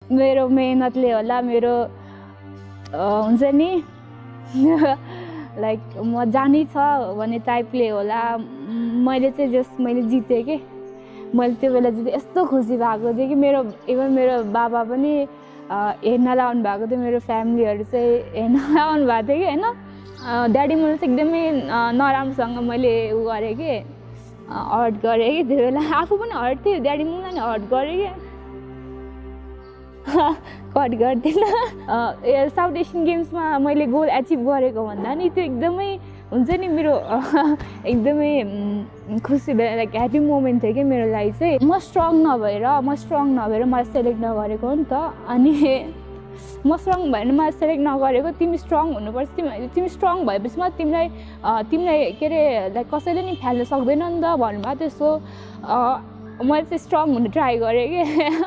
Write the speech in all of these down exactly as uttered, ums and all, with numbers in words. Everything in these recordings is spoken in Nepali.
मेरो मेहनतले होला मेरो हुन्छ नि लाइक म जानै छ भन्ने टाइपले होला मैले चाहिँ जस्ट मैले जितेँ कि मैले त्यो बेला जितेँ यस्तो खुसी भएको थियो कि मेरो इभन मेरो बाबा पनि हेर्न लाउनु भएको थियो मेरो फ्यामिलीहरू चाहिँ हेर्न लाउनु भएको थियो कि होइन ड्याडी मलाई चाहिँ एकदमै नराम्रोसँग मैले उ गरेँ कि हर्ट गरेँ कि त्यो बेला आफू पनि हर्ट थियो ड्याडी मलाई नि हर्ट गरेँ कि कट गर्दैन साउथ एसियन गेम्समा मैले गोल एचिभ गरेको भन्दा नि त्यो एकदमै हुन्छ नि मेरो एकदमै खुसी लाइक ह्याप्पी मोमेन्ट थियो कि मेरो लागि चाहिँ म स्ट्रङ नभएर म स्ट्रङ नभएर मलाई सेलेक्ट नगरेको हो नि त अनि म स्ट्रङ भएर मलाई सेलेक्ट नगरेको तिमी स्ट्रङ हुनुपर्छ तिमी तिमी स्ट्रङ भएपछि म तिमीलाई तिमीलाई के अरे लाइक कसैले नि फाल्न सक्दैन नि त भन्नुभयो त्यसो मैले चाहिँ स्ट्रङ हुन ट्राई गरेँ कि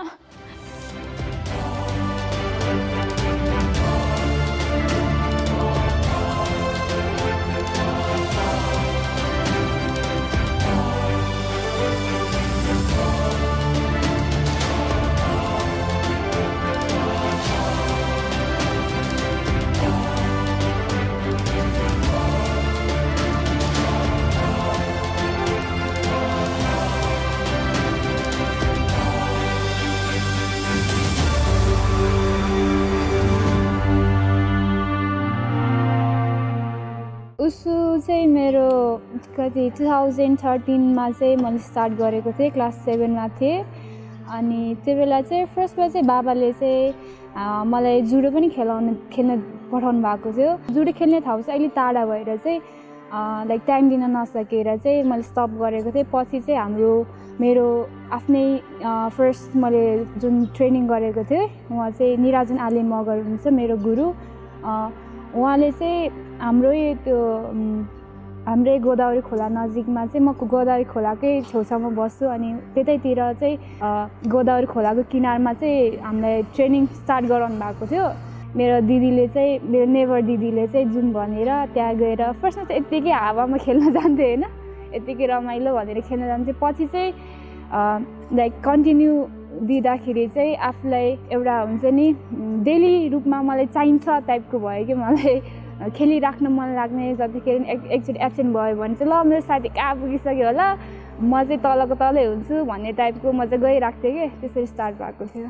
उसु चाहिँ मेरो कति टु थाउजन्ड थर्टिनमा चाहिँ मैले स्टार्ट गरेको थिएँ क्लास सेभेनमा थिएँ अनि त्यो बेला चाहिँ फर्स्टमा चाहिँ बाबाले चाहिँ मलाई जुडो पनि खेलाउनु खेल्न पठाउनु भएको थियो जुडो खेल्ने ठाउँ चाहिँ अलिक टाढा भएर चाहिँ लाइक टाइम दिन नसकेर चाहिँ मैले स्टप गरेको थिएँ पछि चाहिँ हाम्रो मेरो आफ्नै फर्स्ट मैले जुन ट्रेनिङ गरेको थिएँ उहाँ चाहिँ निराजन आले मगर हुनुहुन्छ मेरो गुरु उहाँले चाहिँ हाम्रै त्यो हाम्रै गोदावरी खोला नजिकमा चाहिँ म गोदावरी खोलाकै छेउछाउमा बस्छु अनि त्यतैतिर चाहिँ गोदावरी खोलाको किनारमा चाहिँ हामीलाई ट्रेनिङ स्टार्ट गराउनु भएको थियो मेरो दिदीले चाहिँ मेरो नेबर दिदीले चाहिँ जुन भनेर त्यहाँ गएर फर्स्टमा चाहिँ यत्तिकै हावामा खेल्न जान्थेँ होइन यत्तिकै रमाइलो भनेर खेल्न जान्थेँ पछि चाहिँ लाइक कन्टिन्यू दिँदाखेरि चाहिँ आफूलाई एउटा हुन्छ नि डेली रूपमा मलाई चाहिन्छ टाइपको भयो कि मलाई खेलिराख्न मन लाग्ने जतिखेर एकचोटि एब्सेन्ट भयो भने चाहिँ ल मेरो साथी कहाँ पुगिसक्यो होला म चाहिँ तलको तलै हुन्छु भन्ने टाइपको म चाहिँ गइरहेको थिएँ कि त्यसरी स्टार्ट भएको थियो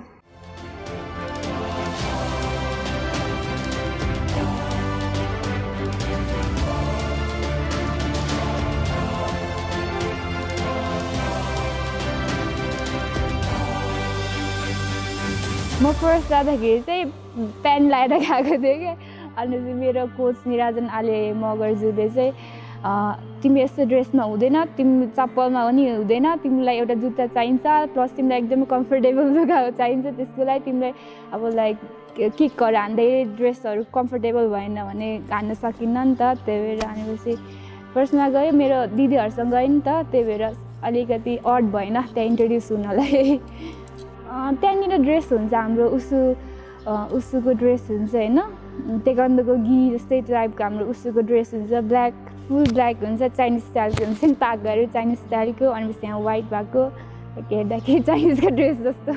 म फर्स्ट जाँदाखेरि चाहिँ प्यान्ट लगाएर गएको थिएँ कि अनि चाहिँ मेरो कोच निराजन आले मगरज्यूले चाहिँ तिमी यस्तो ड्रेसमा हुँदैन तिमी चप्पलमा पनि हुँदैन तिमीलाई एउटा जुत्ता चाहिन्छ प्लस तिमीलाई एकदमै कम्फर्टेबल लुगा चाहिन्छ त्यसको लागि तिमीलाई अब लाइक किकहरू हान्दै ड्रेसहरू कम्फर्टेबल भएन भने हान्न सकिन्न नि त त्यही भएर भनेपछि फर्स्टमा गयो मेरो दिदीहरूसँग गएँ नि त त्यही भएर अलिकति अड भएन त्यहाँ इन्ट्रोड्युस हुनलाई त्यहाँनिर ड्रेस हुन्छ हाम्रो उसु उसुको ड्रेस हुन्छ होइन तेकन्दोको घी जस्तै टाइपको हाम्रो उसुको ड्रेस हुन्छ ब्ल्याक फुल ब्ल्याक हुन्छ चाइनिज स्टाइलको हुन्छ नि पागहरू चाइनिज स्टाइलको अनि त्यहाँ वाइट भएको हेर्दाखेरि चाइनिजको ड्रेस जस्तो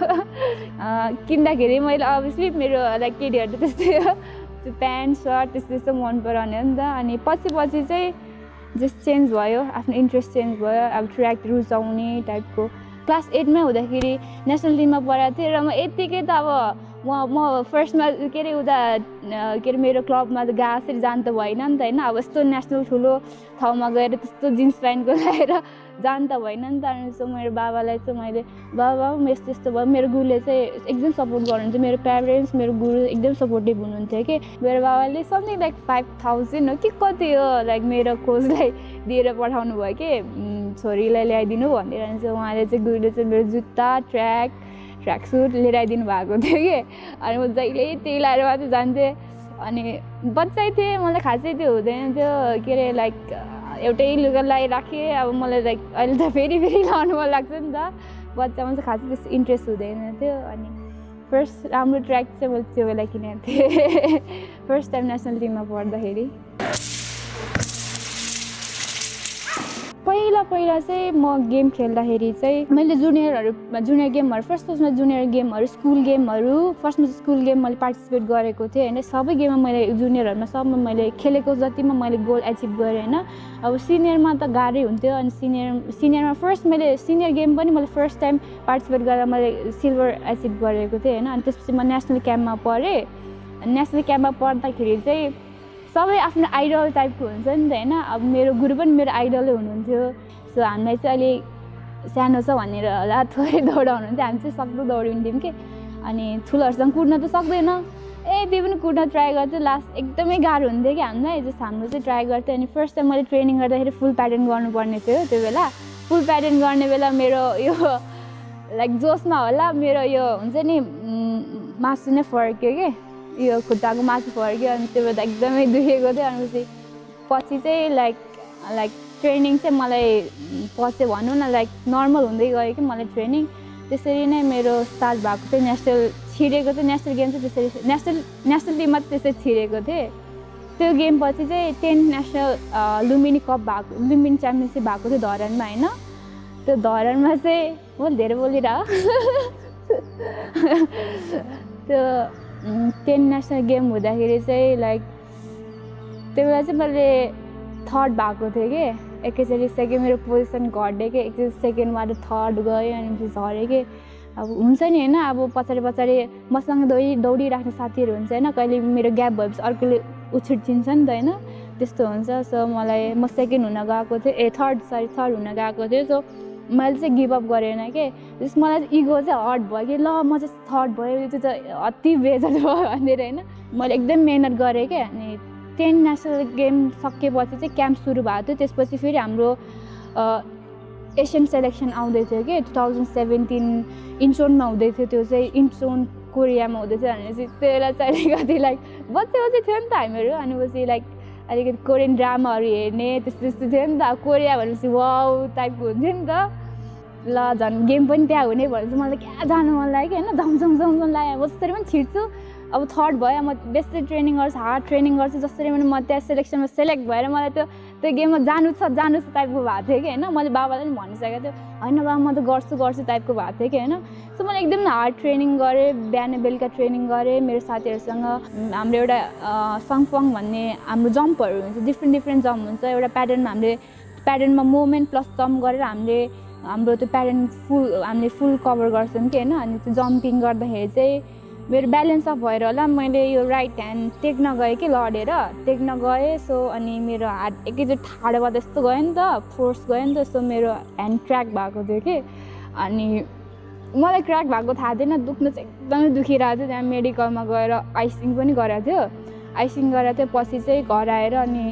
किन्दाखेरि मैले अभियसली मेरो लाइक केटीहरू त्यस्तै त्यो प्यान्ट सर्ट त्यस्तो त्यस्तो मन पराउने हो नि त अनि पछि पछि चाहिँ जस्ट चेन्ज भयो आफ्नो इन्ट्रेस्ट चेन्ज भयो अब ट्र्याक रुचाउने टाइपको क्लास एटमा हुँदाखेरि नेसनल टिममा पढाएको थिएँ र म यत्तिकै त अब म म फर्स्टमा के अरे उता के अरे मेरो क्लबमा त गाँसरी जानु त भएन नि त होइन अब यस्तो नेसनल ठुलो ठाउँमा गएर त्यस्तो जिन्स प्यान्टको लगाएर जानु त भएन नि त अनि सो मेरो बाबालाई चाहिँ मैले बाबा यस्तो यस्तो भयो मेरो गुरुले चाहिँ एकदम सपोर्ट गर्नुहुन्थ्यो मेरो प्यारेन्ट्स मेरो गुरु एकदम सपोर्टिभ हुनुहुन्थ्यो कि मेरो बाबाले समथिङ लाइक फाइभ थाउजन्ड हो कि कति हो लाइक मेरो कोचलाई दिएर पठाउनु भयो कि छोरीलाई ल्याइदिनु भनेर अनि चाहिँ उहाँले चाहिँ गुरुले चाहिँ मेरो जुत्ता ट्र्याक ट्र्याक सुट लिएर आइदिनु भएको थियो कि अनि म जहिले त्यही लगाएर मात्रै जान्थेँ अनि बच्चै थिएँ मलाई खासै त्यो हुँदैन थियो के अरे लाइक एउटै लुगा लगाइराखेँ अब मलाई लाइक अहिले त फेरि फेरि लगाउनु मन लाग्छ नि त बच्चामा चाहिँ खासै त्यस्तो इन्ट्रेस्ट हुँदैन थियो अनि फर्स्ट राम्रो ट्र्याक चाहिँ मैले त्यो बेला किनेको थिएँ फर्स्ट टाइम नेसनल टिममा पढ्दाखेरि पहिला पहिला चाहिँ म गेम खेल्दाखेरि चाहिँ मैले जुनियरहरू जुनियर गेमहरू फर्स्ट फर्स्टमा जुनियर गेमहरू स्कुल गेमहरू फर्स्टमा स्कुल गेम मैले पार्टिसिपेट गरेको थिएँ होइन सबै गेममा मैले जुनियरहरूमा सबमा मैले खेलेको जतिमा मैले गोल एचिभ गरेँ होइन अब सिनियरमा त गाह्रै हुन्थ्यो अनि सिनियर सिनियरमा फर्स्ट मैले सिनियर गेम पनि मैले फर्स्ट टाइम पार्टिसिपेट गरेर मैले सिल्भर एचिभ गरेको थिएँ होइन अनि त्यसपछि म नेसनल क्याम्पमा पढेँ नेसनल क्याम्पमा पढ्दाखेरि चाहिँ सबै आफ्नो आइडल टाइपको हुन्छ नि त होइन अब मेरो गुरु पनि मेरो आइडलै हुनुहुन्थ्यो सो हामीलाई चाहिँ अलि सानो छ भनेर होला थोरै दौडाउनुहुन्थ्यो हामी चाहिँ सक्दो दौडिन्थ्यौँ कि अनि ठुलोहरूसँग कुद्न त सक्दैन ए त्यो पनि कुद्न ट्राई गर्थ्यो लास्ट एकदमै गाह्रो हुन्थ्यो कि हामीलाई जस्ट हाम्रो चाहिँ ट्राई गर्थ्यो अनि फर्स्ट टाइम मैले ट्रेनिङ गर्दाखेरि फुल प्याटर्न गर्नुपर्ने थियो त्यो बेला फुल प्याटर्न गर्ने बेला मेरो यो लाइक जोसमा होला मेरो यो हुन्छ नि मासु नै फर्क्यो कि यो खुट्टाको मासु फर्क्यो अनि त्यो बेला एकदमै दुखेको थियो अनि पछि चाहिँ लाइक लाइक ट्रेनिङ चाहिँ मलाई पछि भनौँ न लाइक नर्मल हुँदै गयो कि मलाई ट्रेनिङ त्यसरी नै मेरो स्टार्ट भएको थियो नेसनल छिरेको थियो नेसनल गेम चाहिँ त्यसरी नेसनल नेसनल टिममा चाहिँ त्यसरी छिरेको थिएँ त्यो गेम पछि चाहिँ टेन नेसनल लुम्बिनी कप भएको लुम्बिनी च्याम्पियनसिप भएको थियो धरानमा होइन त्यो धरानमा चाहिँ मैले धेरै बोलिरह त्यो टेन नेसनल गेम हुँदाखेरि चाहिँ लाइक त्यो बेला चाहिँ मैले थर्ड भएको थिएँ कि एकैचोटि सेकेन्ड मेरो पोजिसन घट्यो कि एकचोटि सेकेन्डबाट थर्ड गयो अनि त्यो झऱ्यो कि अब हुन्छ नि होइन अब पछाडि पछाडि मसँग दौडी दौडिराख्ने साथीहरू हुन्छ होइन कहिले मेरो ग्याप भएपछि अर्कोले उछिट्टिन्छ नि त होइन त्यस्तो हुन्छ सो मलाई म सेकेन्ड हुन गएको थिएँ ए थर्ड सरी थर्ड हुन गएको थिएँ सो मैले चाहिँ गिभ अप गरेन कि त्यस मलाई चाहिँ इगो चाहिँ हर्ट भयो कि ल म चाहिँ थर्ड भयो त्यो चाहिँ अति बेजर भयो भनेर होइन मैले एकदम मिहिनेत गरेँ क्या अनि टेन नेसनल गेम सकेपछि चाहिँ क्याम्प सुरु भएको थियो त्यसपछि फेरि हाम्रो एसियन सेलेक्सन आउँदै थियो कि टु थाउजन्ड सेभेन्टिन इन्चोनमा हुँदै थियो त्यो चाहिँ इन्चोन कोरियामा हुँदै थियो भनेपछि त्यो बेला चाहिँ अलिकति लाइक बच्चा बच्चा थियो नि त हामीहरू अनि पछि लाइक अलिकति कोरियन ड्रामाहरू हेर्ने त्यस्तो त्यस्तो थियो नि त कोरिया भनेपछि वाउ टाइपको हुन्थ्यो नि त ल झन् गेम पनि त्यहाँ हुने भनेपछि मलाई क्या जानु मन लाग्यो कि होइन झमझम झमझम लाग्यो म जसरी पनि छिर्छु अब थर्ड भयो म बेसी ट्रेनिङ गर्छु हार्ड ट्रेनिङ गर्छु जसरी पनि म त्यहाँ सेलेक्सनमा सेलेक्ट भएर मलाई त्यो त्यो गेममा जानु छ जानु छ टाइपको भएको थियो कि होइन मैले बाबालाई पनि भनिसकेको थियो होइन बाबा म त गर्छु गर्छु टाइपको भएको थियो कि होइन सो मैले एकदम हार्ड ट्रेनिङ गरेँ बिहान बेलुका ट्रेनिङ गरेँ मेरो साथीहरूसँग हाम्रो एउटा सङफङ भन्ने हाम्रो जम्पहरू हुन्छ डिफ्रेन्ट डिफ्रेन्ट जम्प हुन्छ एउटा प्याटर्नमा हामीले प्याटर्नमा मुभमेन्ट प्लस जम्प गरेर हामीले हाम्रो त्यो प्याटर्न फुल हामीले फुल कभर गर्छौँ कि होइन अनि त्यो जम्पिङ गर्दाखेरि चाहिँ मेरो ब्यालेन्स अफ भएर होला मैले यो राइट ह्यान्ड टेक्न गएँ कि लडेर टेक्न गएँ सो अनि मेरो हात एकैचोटि ठाडोमा त्यस्तो गयो नि त फोर्स गयो नि त सो मेरो ह्यान्ड क्र्याक भएको थियो कि अनि मलाई क्र्याक भएको थाहा थिएन दुख्न चाहिँ एकदमै दुखिरहेको थियो त्यहाँ मेडिकलमा गएर आइसिङ पनि गराएको थियो आइसिङ गराएको थियो पछि चाहिँ घर आएर अनि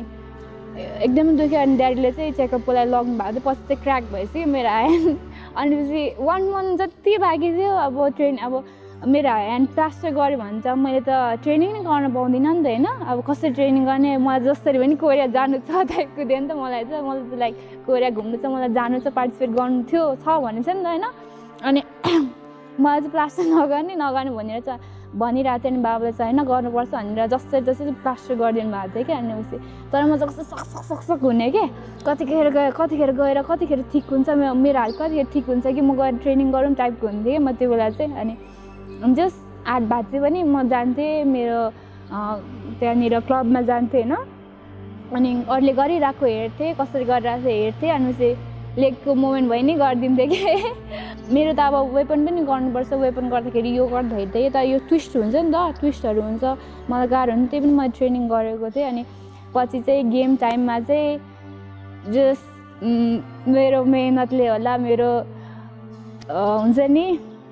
एकदमै दुख्यो अनि ड्याडीले चाहिँ चेकअपको लागि लग्नु भएको थियो पछि चाहिँ क्र्याक भएपछि मेरो ह्यान्ड अनि पछि वान मन्थ जति बाँकी थियो अब ट्रेन अब मेरो ह्यान्ड प्लास्टर गऱ्यो भने चाहिँ मैले त ट्रेनिङ नै गर्न पाउँदिनँ नि त होइन अब कसरी ट्रेनिङ गर्ने मलाई जसरी पनि कोरिया जानु छ टाइपको थियो नि त मलाई चाहिँ मलाई चाहिँ लाइक कोरिया घुम्नु छ मलाई जानु छ पार्टिसिपेट गर्नु थियो छ भने चाहिँ नि त होइन अनि मलाई चाहिँ प्लास्टर नगर्ने नगर्ने भनेर चाहिँ भनिरहेको थियो नि बाबाले चाहिँ होइन गर्नुपर्छ भनेर जसरी जसरी प्लास्टर गरिदिनु भएको थियो कि अनि पछि तर म चाहिँ कस्तो सक सक सक सक हुने कि कतिखेर गएर कतिखेर गएर कतिखेर ठिक हुन्छ मेरो हात कतिखेर ठिक हुन्छ कि म गएर ट्रेनिङ गरौँ टाइपको हुन्थेँ कि म त्यो बेला चाहिँ अनि जस्ट आठ बाजे पनि म जान्थेँ मेरो त्यहाँनिर क्लबमा जान्थेँ होइन अनि अरूले गरिरहेको हेर्थेँ कसरी गरिरहेको हेर्थेँ अनि चाहिँ लेगको मुभमेन्ट भइ नै गरिदिन्थेँ कि मेरो त अब वेपन पनि गर्नुपर्छ वेपन गर्दाखेरि यो गर्दाखेरि त यता यो ट्विस्ट हुन्छ नि त ट्विस्टहरू हुन्छ मलाई गाह्रो हुन्थ्यो त्यही पनि मैले ट्रेनिङ गरेको थिएँ अनि पछि चाहिँ गेम टाइममा चाहिँ जस्ट मेरो मेहनतले होला मेरो हुन्छ नि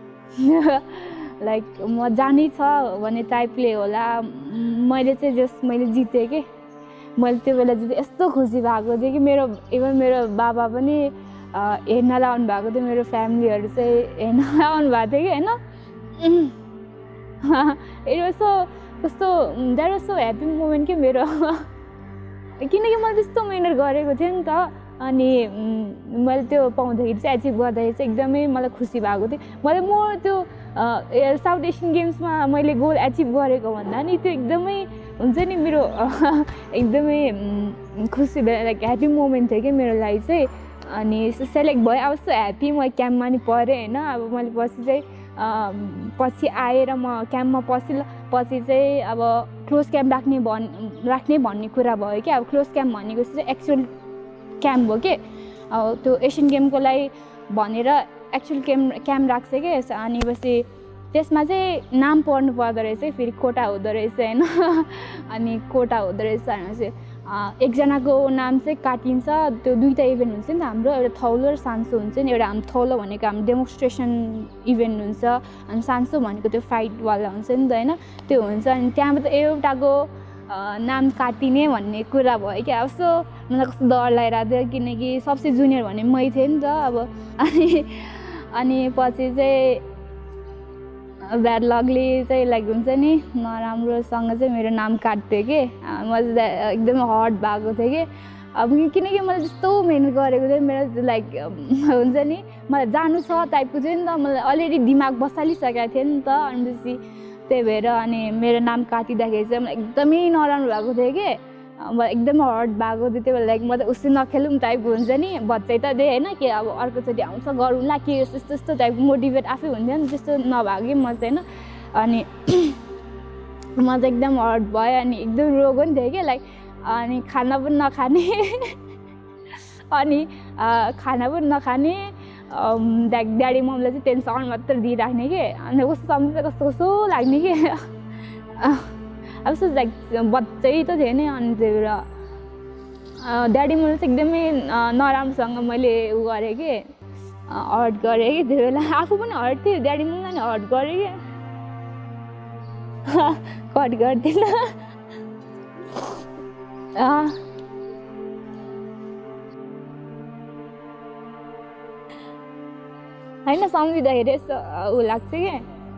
लाइक म जानै छ भन्ने टाइपले होला मैले चाहिँ जस्ट मैले जितेँ कि मैले त्यो बेला जितेँ यस्तो खुसी भएको थियो कि मेरो इभन मेरो बाबा पनि हेर्न लाउनु भएको थियो मेरो फ्यामिलीहरू चाहिँ हेर्न लाउनु भएको थियो कि होइन इट वाज सो कस्तो that was so happy moment कि मेरो किनकि मैले त्यस्तो मिहिनेत गरेको थिएँ नि त अनि मैले त्यो पाउँदाखेरि चाहिँ एचिभ गर्दाखेरि चाहिँ एकदमै मलाई खुसी भएको थियो मैले म त्यो साउथ एसियन गेम्समा मैले गोल एचिभ गरेको भन्दा नि त्यो एकदमै हुन्छ नि मेरो एकदमै खुसी लाइक ह्याप्पी मोमेन्ट थियो कि मेरो लागि चाहिँ अनि सेलेक्ट भएँ। अब यस्तो ह्याप्पी म क्याम्पमा नि परेँ होइन। अब मैले पछि चाहिँ पछि आएर म क्याम्पमा पछि पछि चाहिँ अब क्लोज क्याम्प राख्ने भन् राख्ने भन्ने कुरा भयो कि अब क्लोज क्याम्प भनेको चाहिँ एक्चुअल क्याम्प हो कि अब त्यो एसियन गेमको लागि भनेर एक्चुअल क्याम्प क्याम्प राख्छ कि। अनि पछि त्यसमा चाहिँ नाम पढ्नु पर्दो रहेछ फेरि कोटा हुँदो रहेछ होइन। अनि कोटा हुँदो रहेछ भनेपछि एकजनाको नाम चाहिँ काटिन्छ। त्यो दुईवटा इभेन्ट हुन्छ नि त हाम्रो, एउटा थौलो र सान्सो हुन्छ नि। एउटा हाम्रो थौलो भनेको हाम्रो डेमोन्स्ट्रेसन इभेन्ट हुन्छ अनि सान्सो भनेको त्यो फाइटवाला हुन्छ नि त होइन, त्यो हुन्छ। अनि त्यहाँबाट एउटाको नाम काटिने भन्ने कुरा भयो कि अब यस्तो मलाई कस्तो डर लागिरहेको थियो किनकि सबसे जुनियर भने मै थिएँ नि त अब। अनि अनि पछि चाहिँ ब्याड लकली चाहिँ लाइक हुन्छ नि नराम्रोसँग चाहिँ मेरो नाम काट्थ्यो कि म चाहिँ एकदमै हर्ट भएको थिएँ कि अब किनकि मैले त्यस्तो मिहिनेत गरेको थिएँ। मेरो लाइक हुन्छ नि मलाई जानु छ टाइपको थियो नि त, मलाई अलरेडी दिमाग बसालिसकेको थियो नि त। अनि त्यही भएर अनि मेरो नाम काटिँदाखेरि चाहिँ मलाई एकदमै नराम्रो भएको थियो कि म एकदमै हर्ट भएको थियो। त्यो बेला लाइक म त उसी नखेलौँ टाइपको हुन्छ नि, बच्चै त दिएँ होइन कि अब अर्कोचोटि आउँछ गरौँला के यस्तो यस्तो टाइपको मोटिभेट आफै हुन्थ्यो नि, त्यस्तो नभएको कि म चाहिँ होइन। अनि म चाहिँ एकदम हर्ट भयो अनि एकदम रोगो नि थिएँ कि लाइक। अनि खाना पनि नखाने अनि खाना पनि नखाने ड्याड ड्याडी मम्मीलाई चाहिँ टेन्सन मात्र दिइराख्ने कि। अनि कस्तो सम्झिँदा कस्तो कस्तो लाग्ने कि अब यस्तो लाइक बच्चै त थिएँ नि। अनि त्यही भएर ड्याडी मम्मीले चाहिँ एकदमै नराम्रोसँग मैले उ गरेँ कि हर्ट गरेँ कि। त्यो बेला आफू पनि हर्ट थियो, ड्याडी मम्मीलाई नि हर्ट गरेँ कि कट गर्दिनँ होइन। सम्झिँदाखेरि यस्तो ऊ लाग्छ कि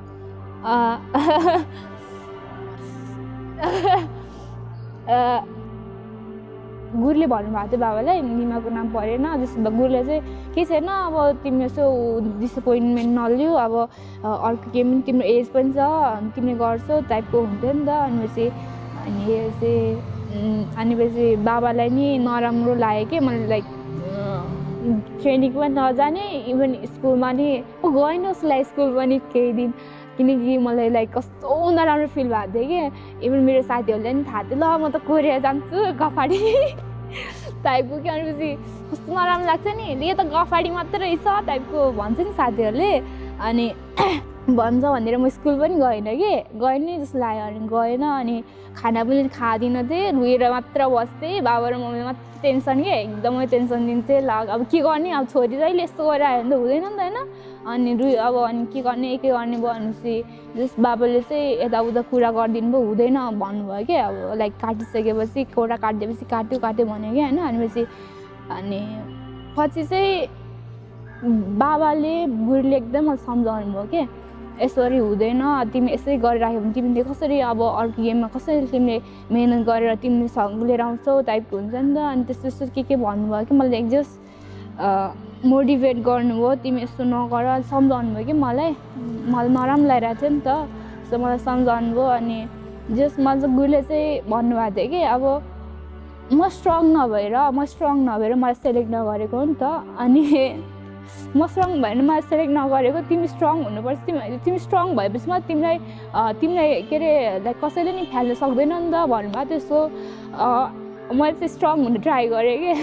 गुरुले भन्नुभएको थियो बाबालाई निमाको नाम परेन जस्तो गुरुले चाहिँ के छैन अब तिमी यसो डिसपोइन्टमेन्ट नलियो, अब अर्को गेम पनि तिम्रो एज पनि छ तिमीले गर्छौ टाइपको हुन्थ्यो नि त। अनि अनि अनि पछि बाबालाई नि नराम्रो लाग्यो कि मैले लाइक ट्रेनिङमा नजाने, इभन स्कुलमा नि गएन उसलाई स्कुल पनि केही दिन किनकि मलाई लाइक कस्तो नराम्रो फिल भएको थियो कि। इभन मेरो साथीहरूले पनि थाहा थियो ल म त कोरिया जान्छु गफाडी टाइपको कि। अनि कस्तो नराम्रो लाग्छ नि, यो त गफाडी मात्र रहेछ टाइपको भन्छ नि साथीहरूले। अनि भन्छ भनेर म स्कुल पनि गएन कि, गएन नि जस्तो लाग्यो। अनि गएन अनि खाना पनि खाँदिनँ थिएँ, रुएर मात्र बस्थेँ। बाबा र मम्मीले मात्र टेन्सन कि एकदमै टेन्सन दिन्थेँ। लाग अब के गर्ने, अब छोरी जहिले यस्तो गरिआयो भने त हुँदैन नि त होइन। अनि रु अब अनि के गर्ने के गर्ने भयो भनेपछि जस बाबाले चाहिँ यताउता कुरा गरिदिनु भयो, हुँदैन भन्नुभयो कि। अब लाइक काटिसकेपछि कोटा काटिदिएपछि काट्यो काट्यो भन्यो कि होइन। भनेपछि अनि पछि चाहिँ बाबाले गुरुले एकदम मलाई सम्झाउनु भयो कि यसरी हुँदैन, तिमी यसै गरिराख्यो भने तिमीले कसरी अब अर्को गेममा कसरी तिमीले मिहिनेत गरेर तिमीले लिएर आउँछौ टाइपको हुन्छ नि त। अनि त्यस्तो यस्तो के के भन्नुभयो कि मलाई जस्ट मोटिभेट गर्नुभयो, तिमी यस्तो नगर सम्झाउनु भयो कि मलाई मलाई नराम्रो लागिरहेको थियो नि त, सो मलाई सम्झाउनु भयो। अनि जस्ट मलाई चाहिँ गुरुले चाहिँ भन्नुभएको थियो कि अब म स्ट्रङ नभएर म स्ट्रङ नभएर मलाई सेलेक्ट नगरेको हो नि त। अनि म स्ट्रङ भएर मलाई सेलेक्ट नगरेको, तिमी स्ट्रङ हुनुपर्छ, तिमी तिमी स्ट्रङ भएपछि म तिमीलाई तिमीलाई के अरे लाइक कसैले नि फाल्न सक्दैन नि त भन्नुभयो। त्यसो मैले चाहिँ स्ट्रङ हुनु ट्राई गरेँ कि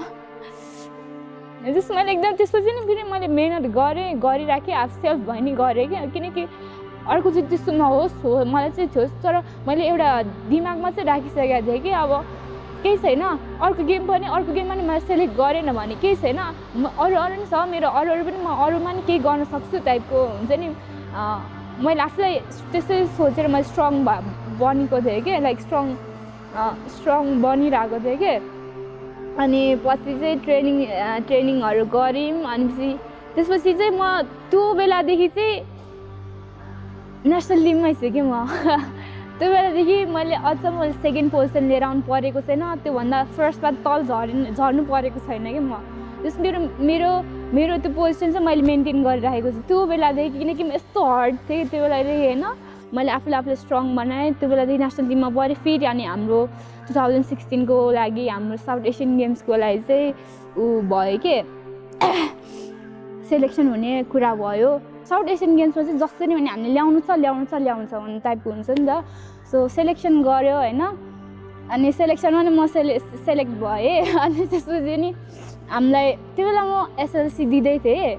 जस्तो मैले एकदम त्यसपछि नि फेरि मैले मिहिनेत गरेँ गरिराखेँ, आफ सेल्फ भयो नि गरेँ कि। किनकि अर्को चाहिँ त्यस्तो नहोस् हो मलाई चाहिँ थियो, तर मैले एउटा दिमागमा चाहिँ राखिसकेको थिएँ कि अब केही छैन अर्को गेम पनि अर्को गेममा नि मैले सेलेक्ट गरेन भने केही छैन, अरू अरू नि छ मेरो, अरू अरू पनि म अरूमा नि केही गर्न सक्छु टाइपको हुन्छ नि। मैले आफूलाई त्यसै सोचेर मैले स्ट्रङ बनेको थिएँ कि, लाइक स्ट्रङ स्ट्रङ बनिरहेको थिएँ कि। अनि पछि चाहिँ ट्रेनिङ ट्रेनिङहरू गऱ्यौँ। अनि त्यसपछि चाहिँ म त्यो बेलादेखि चाहिँ नेसनल टिममै छु कि म त्यो बेलादेखि मैले अझ मैले सेकेन्ड पोजिसन लिएर आउनु परेको छैन, त्योभन्दा फर्स्टमा तल झरिन झर्नु परेको छैन कि म। त्यस मेरो मेरो मेरो त्यो पोजिसन चाहिँ मैले मेन्टेन गरिराखेको छु त्यो बेलादेखि, किनकि म यस्तो हर्ड थिएँ त्यो बेलादेखि होइन। मैले आफूले आफूले स्ट्रङ बनाएँ त्यो बेलादेखि नेसनल टिममा परेँ। फेरि अनि हाम्रो टु थाउजन्ड सिक्सटिनको लागि हाम्रो साउथ एसियन गेम्सको लागि चाहिँ ऊ भयो कि सेलेक्सन हुने कुरा भयो। साउथ एसियन गेम्समा चाहिँ जसरी भने हामीले ल्याउनु छ ल्याउनु छ ल्याउनु छ भन्ने टाइपको हुन्छ नि त। सो सेलेक्सन गऱ्यो होइन, अनि सेलेक्सनमा नि म सेले सेलेक्ट भएँ। अनि त्यसपछि नि हामीलाई त्यो बेला म एसएलसी दिँदै थिएँ,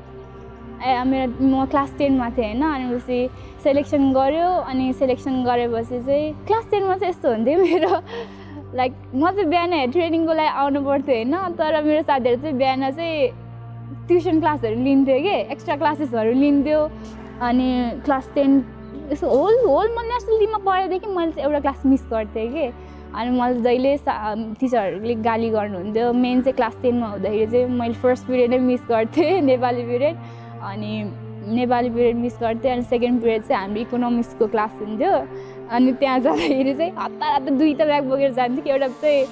ए मेरो म क्लास टेनमा थिएँ होइन। अनि पछि सेलेक्सन गऱ्यो, अनि सेलेक्सन गरेपछि चाहिँ क्लास टेनमा चाहिँ यस्तो हुन्थ्यो मेरो, लाइक म चाहिँ बिहान ट्रेनिङको लागि आउनु पर्थ्यो होइन, तर मेरो साथीहरू चाहिँ बिहान चाहिँ ट्युसन क्लासहरू लिन्थ्यो कि, एक्स्ट्रा क्लासेसहरू लिन्थ्यो। अनि क्लास टेन यसो होल होल म नेसनल टिममा पढेदेखि मैले चाहिँ एउटा क्लास मिस गर्थेँ कि। अनि मैले जहिले सा टिचरहरूले गाली गर्नुहुन्थ्यो। मेन चाहिँ क्लास टेनमा हुँदाखेरि चाहिँ मैले फर्स्ट पिरियडै मिस गर्थेँ, नेपाली पिरियड। अनि नेपाली पिरियड मिस गर्थेँ। अनि सेकेन्ड पिरियड चाहिँ हाम्रो इकोनोमिक्सको क्लास हुन्थ्यो। अनि त्यहाँ जाँदाखेरि चाहिँ हतार हतार दुईवटा ब्याग बोकेर जान्थ्यो कि, एउटा चाहिँ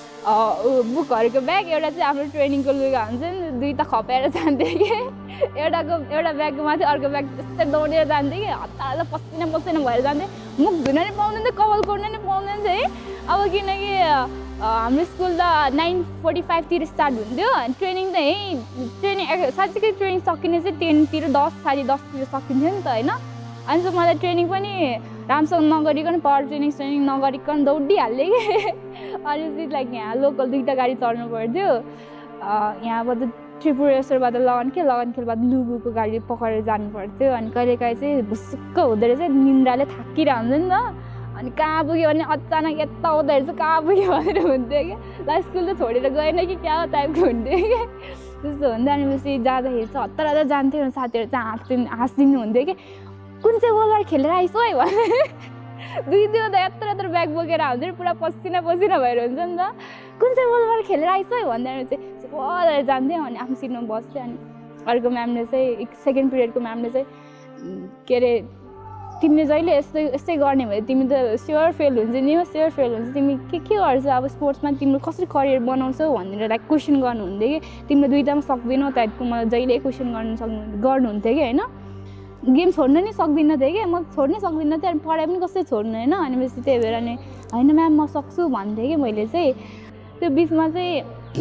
बुकहरूको ब्याग, एउटा चाहिँ हाम्रो ट्रेनिङको लुगा हुन्छ नि, दुईवटा खपाएर जान्थ्यो कि। एउटाको एउटा ब्यागको माथि अर्को ब्याग त्यस्तै दौडेर जान्थ्यो कि, हतार हतार पसिना पसिना भएर जान्थ्यो। मुख धुन नि पाउँदैन, कपाल कोर्न नि पाउँदैन थियो है। अब किनकि हाम्रो स्कुल त नाइन फोर्टी फाइभतिर स्टार्ट हुन्थ्यो, ट्रेनिङ त यहीँ ट्रेनिङ साँच्चीकै ट्रेनिङ सकिने चाहिँ टेनतिर दस साढे दसतिर सकिन्थ्यो नि त होइन। अनि चाहिँ मलाई ट्रेनिङ पनि राम्रोसँग नगरिकन, पावर ट्रेनिङ ट्रेनिङ नगरिकन दौडिहाल्थेँ कि। अनि चाहिँ लाइक यहाँ लोकल दुईवटा गाडी चढ्नु पर्थ्यो, यहाँबाट त्रिपुरेश्वरबाट लगनखेल, लगनखेलबाट लुगुको गाडी पक्रेर जानु पर्थ्यो। अनि कहिलेकाहीँ चाहिँ भुसुक्क हुँदो रहेछ, निन्द्राले थाकिरहेको हुन्छ नि त। अनि कहाँ पुग्यो भने अचानक यता आउँदाखेरि चाहिँ कहाँ पुग्यो भनेर हुन्थ्यो कि, ल स्कुल त छोडेर गएन कि क्या टाइपको हुन्थ्यो कि। त्यस्तो हुन्थ्यो। अनि पछि जाँदाखेरि चाहिँ हतार हतार जान्थ्यो, साथीहरू चाहिँ हाँस्दिनु हाँस्दिनु हुन्थ्यो कि, कुन चाहिँ वर्ल्ड वार खेलेर आइसो है भने। दुई दिन त यत्रो यत्रो ब्याग बोकेर आउँथ्यो, पुरा पसिना पसिना भएर हुन्छ नि त। कुन चाहिँ वर्ल्ड वार खेलेर आइसो है भन्दाखेरि चाहिँ चुपलेर जान्थ्यो। अनि आफ्नो सिटमा बस्थ्यो। अनि अर्को म्यामले चाहिँ सेकेन्ड पिरियडको म्यामले चाहिँ के अरे तिमीले जहिले यस्तै यस्तै गर्ने भयो, तिमी त स्योर फेल हुन्छ नि, स्योर फेल हुन्छ, तिमी के के गर्छौ अब स्पोर्ट्समा, तिम्रो कसरी करियर बनाउँछौ भनेर लाइक क्वेसन गर्नुहुन्थ्यो कि। तिमीले दुईवटामा सक्दैनौ टाइपको मलाई जहिले क्वेसन गर्नु सक्नु गर्नुहुन्थ्यो कि होइन। गेम छोड्न नि सक्दिनँ थिएँ कि, म छोड्नै सक्दिनँ थिएँ। अनि पढाइ पनि कसरी छोड्नु होइन। अनि पछि त्यही भएर नि होइन म्याम म सक्छु भन्थेँ कि मैले चाहिँ। त्यो बिचमा चाहिँ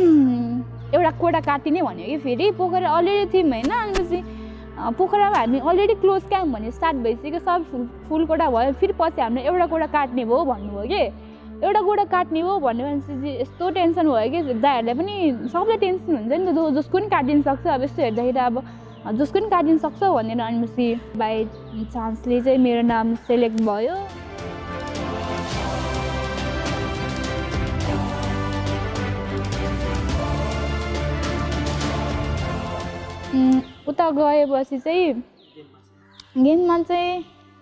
एउटा कोटा काटिने भन्यो कि, फेरि पोखरा अलरेडी थियौँ होइन। अनि पछि पोखरामा हामी अलरेडी क्लोज क्याम्प भन्ने स्टार्ट भइसक्यो, सब फुल फुल कोटा भयो। फेरि पछि हाम्रो एउटा कोटा काट्ने भयो भन्नुभयो कि, एउटा कोटा काट्ने भयो भन्यो भनेपछि यस्तो टेन्सन भयो कि दाइहरूलाई पनि सबलाई टेन्सन हुन्छ नि त, जसको पनि काटिन सक्छ। अब यस्तो हेर्दाखेरि अब जसको पनि काटिन सक्छ भनेर। अनि पछि बाई चान्सले चाहिँ मेरो नाम सेलेक्ट भयो। उता गएपछि चाहिँ गेममा चाहिँ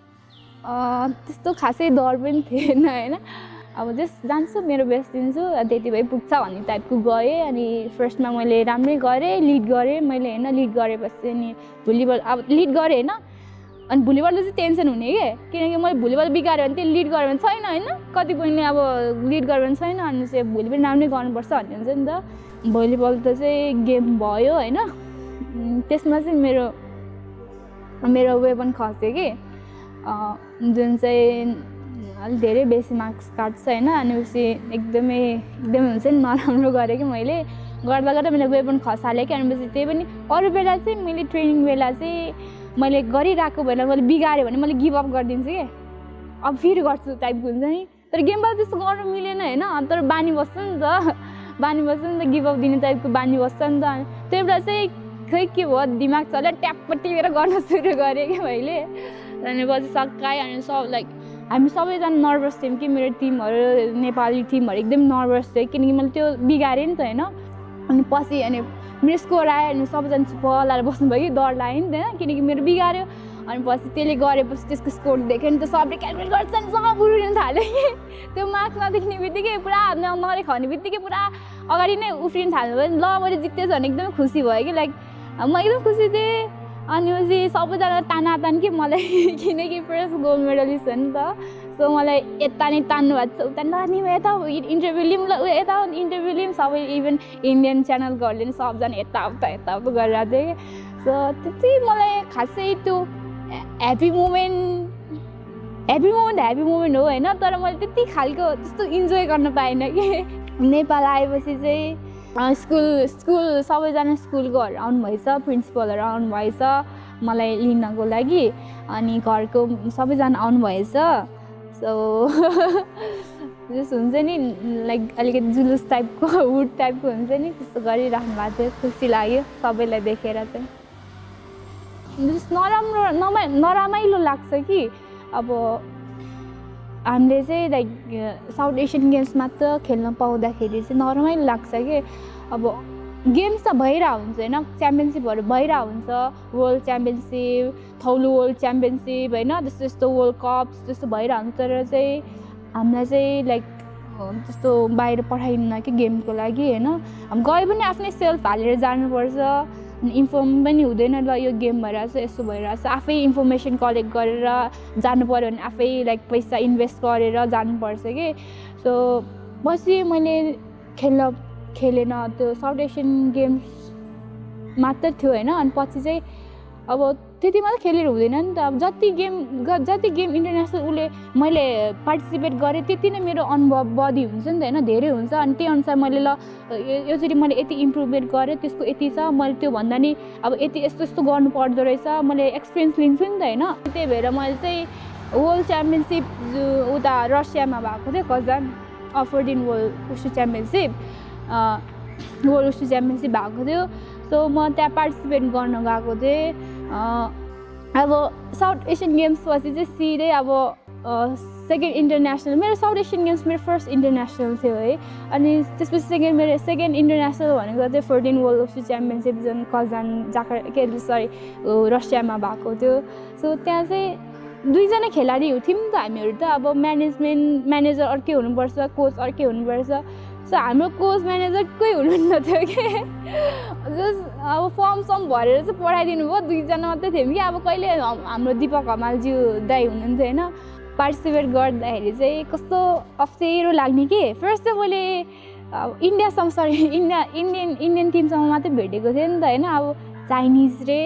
त्यस्तो खासै डर पनि थिएन होइन। अब जस्ट जान्छु मेरो बेस्ट दिन्छु त्यति भए पुग्छ भन्ने टाइपको गएँ। अनि फर्स्टमा मैले राम्रै गरेँ, लिड गरेँ मैले होइन। लिड गरेपछि अनि भलिबल अब लिड गरेँ होइन। अनि भलिबलले चाहिँ टेन्सन हुने कि, किनकि मैले भलिबल बिगाऱ्यो भने चाहिँ लिड गरेँ भने छैन होइन। कति पनि अब लिड गरेँ भने छैन, अनि चाहिँ भोलि पनि राम्रै गर्नुपर्छ भन्ने हुन्छ नि त। भलिबल त चाहिँ गेम भयो होइन। त्यसमा चाहिँ मेरो मेरो वेपन खस्यो कि, जुन चाहिँ अलिक धेरै बेसी मार्क्स काट्छ होइन। अनि पछि एकदमै एकदमै हुन्छ नि नराम्रो गरेँ कि मैले, गर्दा गर्दा मैले वेपन खसालेँ कि। अनि पछि त्यही पनि अरू बेला चाहिँ मैले ट्रेनिङ बेला चाहिँ मैले गरिरहेको बेला मैले बिगाऱ्यो भने मैले गिभ अप गरिदिन्छु कि, अब फेरि गर्छु टाइपको हुन्छ नि। तर गेममा त्यस्तो गर्नु मिलेन होइन, तर बानी बस्छ नि त, बानी बस्छ नि त, गिभ अप दिने टाइपको बानी बस्छ नि त। त्यही बेला चाहिँ खै के भयो दिमाग चल्यो, ट्याप्प टिपेर गर्न सुरु गरेँ कि मैले। अनि पछि सकाएँ। अनि सब लाइक हामी सबैजना नर्भस थियौँ कि, मेरो टिमहरू नेपाली टिमहरू एकदम नर्भस थियो, किनकि मैले त्यो बिगारेँ नि त होइन। अनि पछि अनि मेरो स्कोर आयो, अनि सबैजना चुप लाएर बस्नुभयो कि, डर लाग्यो नि त होइन, किनकि मेरो बिगाऱ्यो। अनि पछि त्यसले गरेपछि त्यसको स्कोर देख्यो नि त, सबले क्यालकुलेट गर्छ नि, सब उड्नु थाल्यो कि। त्यो मार्क्स नदेख्ने बित्तिकै पुरा नरे खाने बित्तिकै पुरा अगाडि नै उफ्रिनु थाल्नु भयो। ल मैले जित्दैछु भने एकदमै खुसी भयो कि, लाइक म एकदम खुसी थिएँ। अनि पछि सबैजना तानातान कि मलाई, किनकि फर्स्ट गोल्ड मेडलिस्ट हो नि त। सो मलाई यता नै तान्नु भएको छ, उता नि यता इन्टरभ्यू लिउँ ल, यता इन्टरभ्यू लिउँ, सबै इभन इन्डियन च्यानलकोहरूले पनि सबजना यताउता यताउता गरिरहेको थियो कि। सो त्यति मलाई खासै त्यो happy moment happy moment happy moment हो होइन। तर मैले त्यति खालको त्यस्तो इन्जोय गर्न पाइनँ कि। नेपाल आएपछि चाहिँ स्कुल स्कुल सबैजना स्कुलकोहरू आउनुभएछ, प्रिन्सिपलहरू आउनुभएछ मलाई लिनको लागि, अनि घरको सबैजना आउनुभएछ। सो जस हुन्छ नि लाइक अलिकति जुलुस टाइपको वुड टाइपको हुन्छ नि त्यस्तो गरिराख्नु भएको थियो। खुसी लाग्यो सबैलाई देखेर चाहिँ। जस नराम्रो नमा नरमाइलो लाग्छ कि अब हामीले चाहिँ लाइक साउथ एसियन गेम्स मात्र खेल्न पाउँदाखेरि चाहिँ नरमाइलो लाग्छ कि अब गेम्स त भइरहेको हुन्छ होइन, च्याम्पियनसिपहरू भइरहेको हुन्छ, वर्ल्ड च्याम्पियनसिप, थौलो वर्ल्ड च्याम्पियनसिप होइन, त्यस्तो यस्तो वर्ल्ड कप त्यस्तो भइरहेको हुन्छ। तर चाहिँ हामीलाई चाहिँ लाइक त्यस्तो बाहिर पठाइन्न कि गेमको लागि होइन। हामी गए पनि आफ्नै सेल्फ हालेर जानुपर्छ, इन्फर्म पनि हुँदैन ल यो गेम भइरहेछ यस्तो भइरहेछ, आफै इन्फर्मेसन कलेक्ट गरेर जानु पऱ्यो भने आफै लाइक पैसा इन्भेस्ट गरेर जानुपर्छ कि। सो पछि मैले खेल्न खेलेन, त्यो साउथ एसियन गेम्स मात्र थियो होइन। अनि पछि चाहिँ अब त्यति मात्र खेलेर हुँदैन नि त, अब जति गेम जति गेम इन्टरनेसनल उसले मैले पार्टिसिपेट गरेँ त्यति नै मेरो अनुभव बढी हुन्छ नि त होइन, धेरै हुन्छ। अनि त्यही अनुसार मैले ल यसरी मैले यति इम्प्रुभमेन्ट गरेँ त्यसको यति छ, मैले त्यो भन्दा नि अब यति यस्तो यस्तो गर्नु पर्दो रहेछ, मैले एक्सपिरियन्स लिन्छु नि त होइन। त्यही भएर मैले चाहिँ वर्ल्ड च्याम्पियनसिप उता रसियामा भएको थियो Kazan fourteen world wushu championship world wushu championship भएको थियो। सो म त्यहाँ पार्टिसिपेट गर्न गएको थिएँ। अब साउथ एसियन गेम्स पछि चाहिँ सिधै अब सेकेन्ड इन्टरनेसनल, मेरो साउथ एसियन गेम्स मेरो फर्स्ट इन्टरनेसनल थियो है। अनि त्यसपछि सेकेन्ड मेरो सेकेन्ड इन्टरनेसनल भनेको चाहिँ फोर्टिन वर्ल्ड उसु च्याम्पियनसिप जुन कजान जाकर के सरी रसियामा भएको थियो। सो त्यहाँ चाहिँ दुईजना खेलाडी थियौँ नि त हामीहरू त, अब म्यानेजमेन्ट म्यानेजर अर्कै हुनुपर्छ, कोच अर्कै हुनुपर्छ। सो हाम्रो कोच म्यानेजर कोही हुनुहुन्न थियो कि जस्ट अब फर्म सम भरेर चाहिँ पठाइदिनु भयो, दुईजना मात्रै थियौँ कि। अब कहिले हाम्रो दिपक हमालज्यू दाइ हुनुहुन्थ्यो होइन, पार्टिसिपेट गर्दाखेरि चाहिँ कस्तो अप्ठ्यारो लाग्ने कि फर्स्ट चाहिँ मैले इन्डियासँग सरी इन्डिया इन्डियन इन्डियन टिमसँग मात्रै भेटेको थिएँ नि त होइन। अब चाइनिज रे,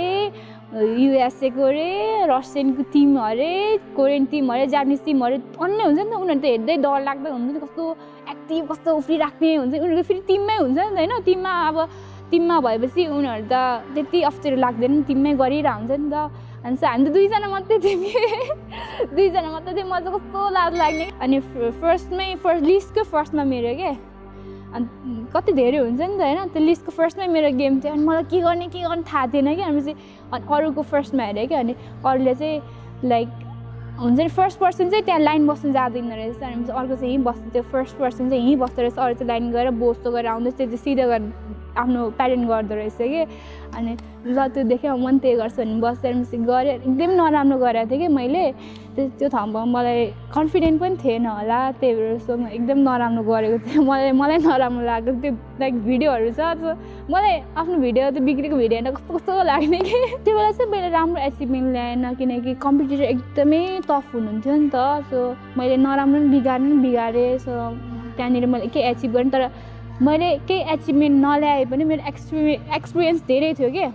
युएसएको रे, रसियनको टिम अरे, कोरियन टिम अरे, जापानिज टिम अरे अन्य हुन्छ नि त। उनीहरू त हेर्दै डर लाग्दै हुन्छ नि, कस्तो एक्टिभ कस्तो उफ्रिराख्ने हुन्छ, उनीहरूको फेरि टिममै हुन्छ नि त होइन। टिममा अब टिममा भएपछि उनीहरू त त्यति अप्ठ्यारो लाग्दैन, टिममै गरिरहेको हुन्छ नि त। अनि हामी त दुईजना मात्रै थियौँ कि दुईजना मात्रै थियो, मलाई चाहिँ कस्तो लाज लाग्ने। अनि फर्स्टमै फर्स्ट लिस्टको फर्स्टमा मेरो के अनि कति धेरै हुन्छ नि त होइन, त्यो लिस्टको फर्स्टमै मेरो गेम थियो। अनि मलाई के गर्ने के गर्ने थाहा थिएन कि। अनि चाहिँ अनि अरूको फर्स्टमा हेरेँ कि, अनि अरूले चाहिँ लाइक हुन्छ नि फर्स्ट पर्सन चाहिँ त्यहाँ लाइन बस्नु जाँदैन रहेछ, अनि अर्को चाहिँ यहीँ बस्नु, त्यो फर्स्ट पर्सन चाहिँ यहीँ बस्दो रहेछ, अरू चाहिँ लाइन गएर बोस्तो गरेर आउँदैछ, त्यो चाहिँ सिधा गरेर आफ्नो प्यारेन्ट गर्दो रहेछ कि। अनि ल त्यो देख्यो म पनि त्यही गर्छु भने बसेर मिसिक गरेँ, एकदम नराम्रो गरेको थिएँ कि मैले त्यो त्यो ठाउँमा मलाई कन्फिडेन्ट पनि थिएन होला, त्यही भएर सो म एकदम नराम्रो गरेको थिएँ। मलाई मलाई नराम्रो लाग्यो त्यो लाइक भिडियोहरू छ, सो मलाई आफ्नो भिडियो त्यो बिग्रेको भिडियो हेर्दा कस्तो कस्तो लाग्ने कि। त्यो बेला चाहिँ मैले राम्रो एचिभमेन्ट ल्याएन किनकि कम्पिटिसन एकदमै टफ हुनुहुन्थ्यो नि त। सो मैले नराम्रो पनि बिगार्नु पनि बिगारेँ। सो त्यहाँनिर मैले केही एचिभ गरेँ, तर मैले केही एचिभमेन्ट नल्याए पनि मेरो एक्सपिरि एक्सपिरियन्स धेरै थियो कि।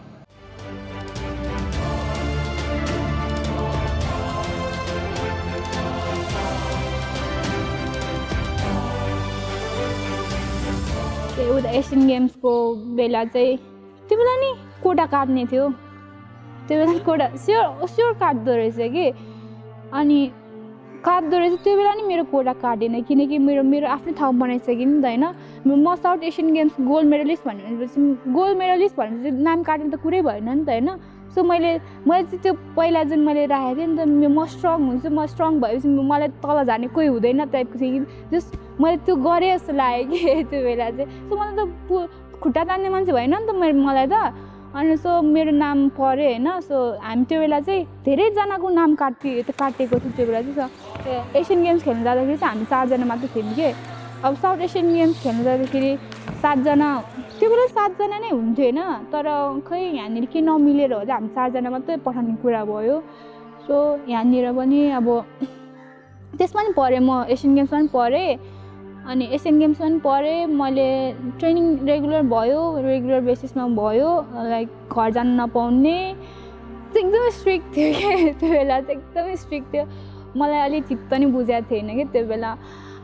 उता एसियन गेम्सको बेला चाहिँ त्यो बेला नि कोटा काट्ने थियो, त्यो बेला कोटा स्योर स्योर काट्दो रहेछ कि। अनि काट्दो रहेछ त्यो बेला नि मेरो कोटा काटेन किनकि मेरो मेरो आफ्नो ठाउँ बनाइसकेँ नि त होइन। म South Asian Games gold medalist भनेपछि गोल्ड मेडलिस्ट भनेपछि नाम काट्नु त कुरै भएन नि त होइन। सो मैले मैले चाहिँ त्यो पहिला जुन मैले राखेको थिएँ नि त म स्ट्रङ हुन्छु, म स्ट्रङ भएपछि मलाई तल झार्ने कोही हुँदैन टाइपको थियो कि। जस्ट मैले त्यो गरेँ जस्तो लाग्यो कि त्यो बेला चाहिँ। सो मलाई त खुट्टा तान्ने मान्छे भएन नि त मेरो मलाई त। अनि सो मेरो नाम पऱ्यो होइन। सो हामी त्यो बेला चाहिँ धेरैजनाको नाम काटि काटेको थियो त्यो बेला चाहिँ। एसियन गेम्स खेल्नु जाँदाखेरि चाहिँ हामी चारजना मात्रै थियौँ कि। अब साउथ एसियन गेम्स खेल्नु जाँदाखेरि सातजना त्यो बेला सातजना नै हुन्थ्यो होइन, तर खै यहाँनिर के नमिलेर होला हामी चारजना मात्रै पठाउने कुरा भयो। सो यहाँनिर पनि अब त्यसमा पनि परेँ, म एसियन गेम्समा पनि परेँ। अनि एसियन गेम्समा पनि परेँ, मैले ट्रेनिङ रेगुलर भयो, रेगुलर बेसिसमा भयो, लाइक घर जान नपाउने। त्यो एकदमै स्ट्रिक्ट थियो कि त्यो बेला चाहिँ एकदमै स्ट्रिक्ट थियो। मलाई अलिक चित्त नि बुझाएको थिएन कि त्यो बेला।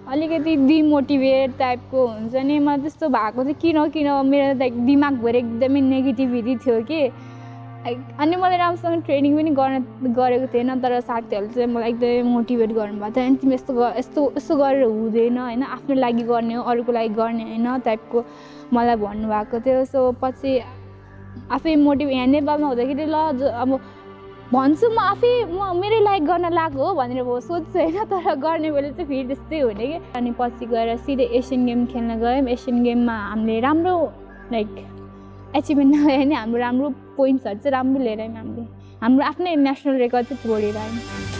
अलिकति डिमोटिभेट टाइपको हुन्छ नि म त्यस्तो भएको चाहिँ किन किन मेरो त दिमागभरि एकदमै नेगेटिभिटी थियो कि अनि मैले राम्रोसँग ट्रेनिङ पनि गर्न गरेको थिएन तर साथीहरूले चाहिँ मलाई एकदमै मोटिभेट गर्नुभएको थियो अनि तिमी यस्तो यस्तो यस्तो गरेर हुँदैन होइन आफ्नो लागि गर्ने हो अरूको लागि गर्ने होइन टाइपको मलाई भन्नुभएको थियो सो पछि आफै मोटिभ यहाँ नेपालमा हुँदाखेरि ल अब भन्छु म आफै म मेरै लागि गर्न लागेको हो भनेर म सोध्छु होइन तर गर्ने बेला चाहिँ फेरि त्यस्तै हुने कि अनि पछि गएर सिधै एसियन गेम खेल्न गयौँ एसियन गेममा हामीले राम्रो लाइक एचिभमेन्ट नल्याए नि हाम्रो राम्रो पोइन्ट्सहरू चाहिँ राम्रो लिएर आयौँ हामीले हाम्रो आफ्नै नेसनल रेकर्ड चाहिँ तोडेर आयौँ